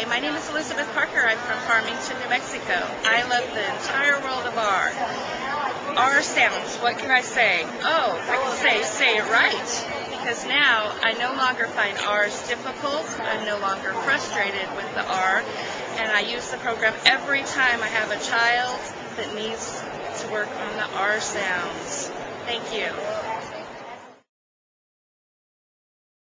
Hi, my name is Elizabeth Parker. I'm from Farmington, New Mexico. I love the entire world of R. R sounds, what can I say? Oh, I can say it right. Because now I no longer find R's difficult. I'm no longer frustrated with the R. And I use the program every time I have a child that needs to work on the R sounds. Thank you.